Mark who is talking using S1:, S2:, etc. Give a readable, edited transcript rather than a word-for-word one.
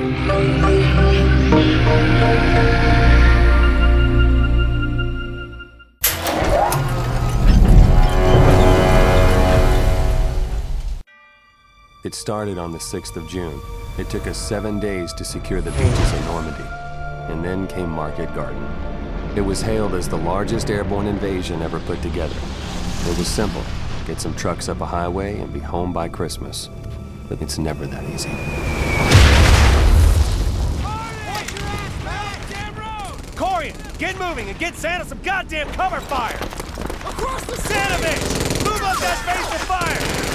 S1: It started on the 6th of June. It took us 7 days to secure the beaches of Normandy. And then came Market Garden. It was hailed as the largest airborne invasion ever put together. It was simple. Get some trucks up a highway and be home by Christmas. But it's never that easy.
S2: Corian, get moving and get Santa some goddamn cover fire! Across the Santa base! Move up that base of fire!